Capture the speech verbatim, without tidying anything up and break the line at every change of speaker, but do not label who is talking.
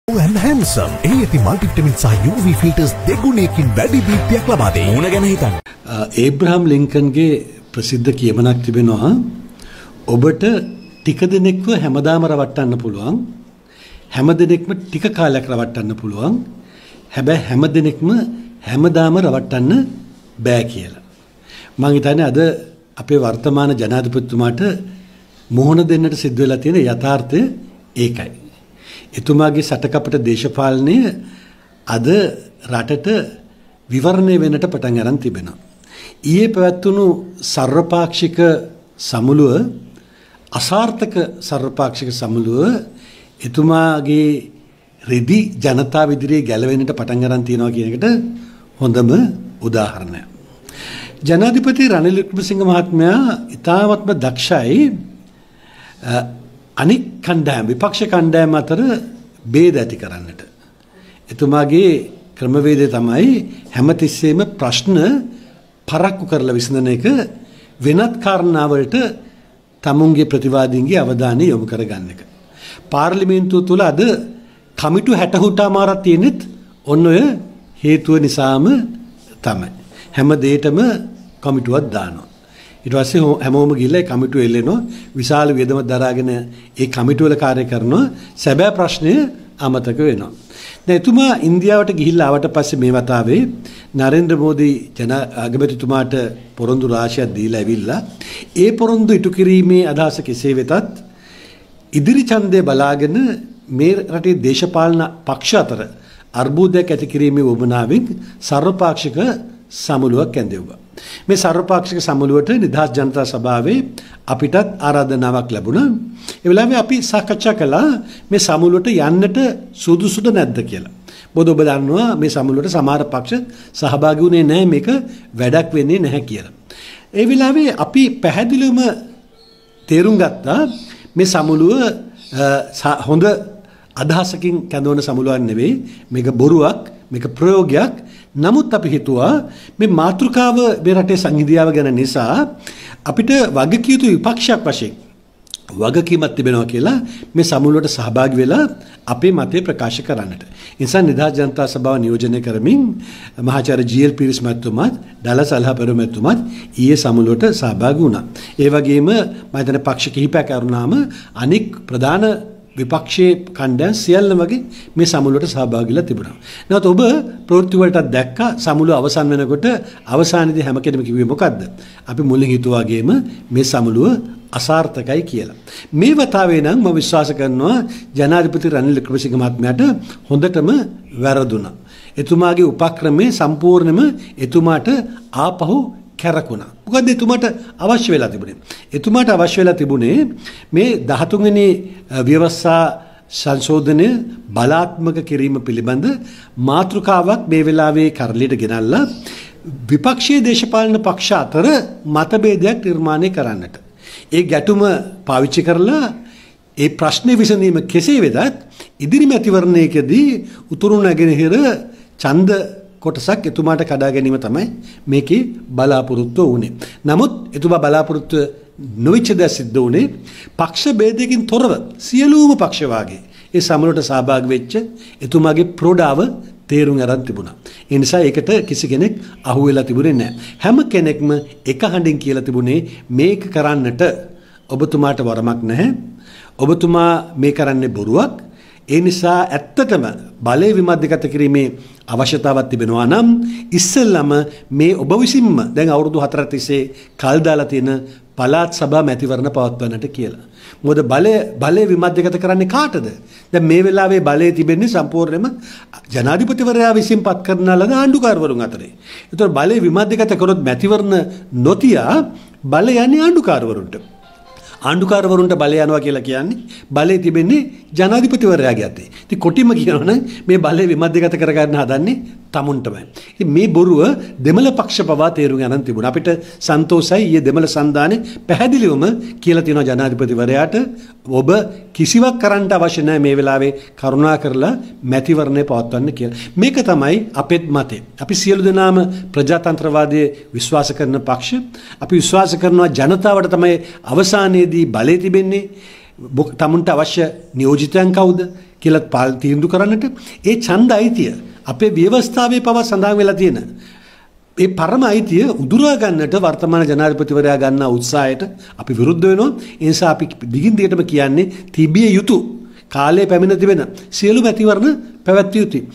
and handsome. එහි ඇති multivitamin සහ U V ෆිල්ටර්ස් දෙගුණයකින් වැඩි දීප්තියක් ලබා දෙයි. ඕන ගැන හිතන්න.
ඒබ්‍රහම් ලින්කන්ගේ ප්‍රසිද්ධ කියමනක් තිබෙනවා. ඔබට ටික දිනක්ව හැමදාම රවට්ටන්න පුළුවන්. හැම දිනෙකම ටික කාලයක් රවට්ටන්න පුළුවන්. හැබැයි හැම දිනෙකම හැමදාම රවට්ටන්න බෑ කියලා. මම හිතන්නේ අද අපේ වර්තමාන ජනාධිපතිතුමාට මොහොන දෙන්නට සිද්ධ වෙලා තියෙන යථාර්ථය ඒකයි. එතුමාගේ සටකපට දේශපාලනය අද රටට විවරණය වෙන්නට පටන් ගන්න තිබෙනවා. ඊයේ පැවැත්වුණු සර්වපාක්ෂික සමුළුව අසාර්ථක සර්වපාක්ෂික සමුළුව එතුමාගේ රෙදි ජනතාව ඉදිරියේ ගැලවෙන්නට පටන් ගන්න තියනවා කියන එකට හොඳම උදාහරණයක්. ජනාධිපති රනිල් වික්‍රමසිංහ මහත්මයා ඉතාමත්ම දක්ෂයි අනික් කණ්ඩායම් විපක්ෂ කණ්ඩායම් අතර ભેද ඇති කරන්නට. එතුමාගේ ක්‍රමවේදය තමයි හැමතිස්සෙම ප්‍රශ්න පරක්කු කරලා විසඳන එක වෙනත් කාරණාවලට තමුන්ගේ ප්‍රතිවාදීන්ගේ අවධානය යොමු කරගන්න එක. පාර්ලිමේන්තුව තුළ අද කමිටු හැට හුටාමාරක් තියෙනෙත් ඔන්න ඔය හේතුව නිසාම තමයි. හැම දෙයකම කමිටුවක් දානවා. ඊට පස්සේ හැමෝම ගිහලා ඒ කමිටුව එල්ලෙනවා. විශාල වියදම දරාගෙන ඒ කමිටුව වල කාර්ය කරනවා. සැබෑ ප්‍රශ්නය අමතක වෙනවා. දැන් එතුමා ඉන්දියාවට ගිහිල්ලා ආවට පස්සේ මේ වතාවේ නරේන්ද්‍ර මෝදි ජන අගමැතිතුමාට පොරොන්දු රාශියක් දීලා ඇවිල්ලා ඒ පොරොන්දු ඉටු කිරීමේ අදහස කෙසේ වෙතත් ඉදිරි ඡන්දය බලාගෙන මේ රටේ දේශපාලන පක්ෂ අතර අර්බුදයක් ඇති කිරීමේ වමනාවෙන් සර්වපාක්ෂික සමුළුවක් ඇඳෙව්වා. මේ සර්වපාක්ෂික සමුළුවට නිදහස් ජනතා සභාවේ අපිටත් ආරාධනාවක් ලැබුණා. ඒ වෙලාවේ අපි සාකච්ඡා කළා මේ සමුළුවට යන්නට සුදුසුද නැද්ද කියලා. මොකද ඔබ දන්නවා මේ සමුළුවට සමහර පක්ෂ සහභාගී වුණේ නැහැ මේක වැඩක් වෙන්නේ නැහැ කියලා. ඒ වෙලාවේ අපි පැහැදිලිවම තේරුම් ගත්තා මේ සමුළුව හොඳ අදහසකින් කැඳවන සමුළුවක් නෙවෙයි මේක බොරුවක් මේක ප්‍රයෝගයක්. නමුත් අපි හිතුවා මේ මාතෘකාව මේ රටේ සංහිඳියාව ගැන නිසා අපිට වගකිය යුතු විපක්ෂයක් වශයෙන් වගකීමක් තිබෙනවා කියලා මේ සමුළුවට සහභාගී වෙලා අපේ මතය ප්‍රකාශ කරන්නට. ඒ නිසා නිදහස් ජනතා සභාව නියෝජනය කරමින් මහාචාර්ය ජී.එල්. පීරිස් මහත්මයාත් ඩලස් අල්හපෙර මහත්මයාත් ඊයේ සමුළුවට සහභාගී වුණා. ඒ වගේම මම හිතන්නේ පක්ෂ කිහිපයක් අරුණාම අනික් ප්‍රධාන විපක්ෂයේ කණ්ඩායම් සියල්ලම වගේ මේ සමුළුවට සහභාගීලා තිබුණා. නැවත ඔබ ප්‍රවෘත්ති වලට දැක්කා සමුළුව අවසන් වෙනකොට අවසානයේදී හැම කෙනෙම කිව්වේ මොකද්ද? අපි මුලින් හිතුවා වගේම මේ සමුළුව අසාර්ථකයි කියලා. මේ වතාවේ නම් මම විශ්වාස කරනවා ජනාධිපති රනිල් වික්‍රමසිංහ මහත්මයාට හොඳටම වැරදුනා. එතුමාගේ උපක්‍රමයේ සම්පූර්ණයෙන්ම එතුමාට ආපහු කැරකුණා. මොකද එතුමාට අවශ්‍ය වෙලා තිබුණේ. එතුමාට අවශ්‍ය වෙලා තිබුණේ මේ දහතුන් වෙනි ව්‍යවස්ථා සංශෝධනය බලාත්මක කිරීම පිළිබඳ මාතෘකාවක් මේ වෙලාවේ කරලියට ගෙනල්ලා විපක්ෂීය දේශපාලන පක්ෂ අතර මතභේදයක් නිර්මාණය කරන්නට. ඒ ගැටුම පාවිච්චි කරලා ඒ ප්‍රශ්නේ විසඳීම කෙසේ වෙතත් ඉදිරි මැතිවරණයකදී උතුරු නැගෙනහිර ඡන්ද කොටසක් එතුමාට කඩා ගැනීම තමයි මේකේ බලාපොරොත්තුව වුණේ. නමුත් එතුමා බලාපොරොත්තු නොවිච්ච දේ සිද්ධ වුණේ පක්ෂ ભેදයකින් තොරව සියලුම පක්ෂ වාගේ ඒ සමුළුවට සහභාගී වෙච්ච එතුමාගේ ප්‍රෝඩාව තේරුම් අරන් තිබුණා. ඒ නිසා ඒකට කිසි කෙනෙක් අහු වෙලා තිබුණේ නැහැ. හැම කෙනෙක්ම එක හඬින් කියලා තිබුණේ මේක කරන්නට ඔබතුමාට වරමක් නැහැ. ඔබතුමා මේ කරන්නේ බොරුවක්. ඒ නිසා ඇත්තටම බලය විමධ්‍යගත කිරීමේ අවශ්‍යතාවක් තිබෙනවා නම් ඉස්සෙල්ලම මේ ඔබ විසින්ම දැන් අවුරුදු හතරක් තිස්සේ කල් දාලා තියෙන පළාත් සභා මැතිවරණ පවත්වන්නට කියලා. මොකද බලය බලය විමධ්‍යගත කරන්නේ කාටද? දැන් මේ වෙලාවේ බලය තිබෙන්නේ සම්පූර්ණයෙන්ම ජනාධිපතිවරයා විසින් පත් කරන ලද ආණ්ඩුකාරවරුන් අතරේ. ඒතකොට බලය විමධ්‍යගත කරොත් මැතිවරණ නොතියා බලය යන්නේ ආණ්ඩුකාරවරුන්ට. ආණ්ඩුකාරවරුන්ට බලය යනවා කියලා කියන්නේ බලය තිබෙන්නේ ජනාධිපතිවරයාගේ අතේ. ඉතින් කොටිම කියනවනම් මේ බලය විමධ්‍යගත කරගන්න හදන්නේ tamunටමයි. ඉතින් මේ බොරුව දෙමළ පක්ෂ පවා තේරුම් ගන්න තිබුණා. අපිට සන්තෝෂයි ඊයේ දෙමළ සන්ධානේ පැහැදිලිවම කියලා තියෙනවා ජනාධිපතිවරයාට ඔබ කිසිවක් කරන්න අවශ්‍ය නැහැ මේ වෙලාවේ කරුණා කරලා මැතිවරණය පවත්වන්න කියලා. මේක තමයි අපේ මතය. අපි සියලු දෙනාම ප්‍රජාතන්ත්‍රවාදයේ විශ්වාස කරන පක්ෂ. අපි විශ්වාස කරනවා ජනතාවට තමයි අවසානයේදී බලය තිබෙන්නේ. තමුන්ට අවශ්‍ය නියෝජිතයන් කවුද? කියලා තීන්දුව කරන්නට ඒ ඡන්ද අයිතිය අපේ ව්‍යවස්ථාවේ පවා සඳහන් වෙලා තියෙන ඒ පරම අයිතිය උදුරා ගන්නට වර්තමාන ජනාධිපතිවරයා ගන්නා උත්සාහයට අපි විරුද්ධ වෙනවා. ඒ නිසා අපි දිගින් දිගටම කියන්නේ තිබිය යුතු කාලයේ පැමිණ තිබෙන සියලු මැතිවරණ පැවැත්විය යුතුයි.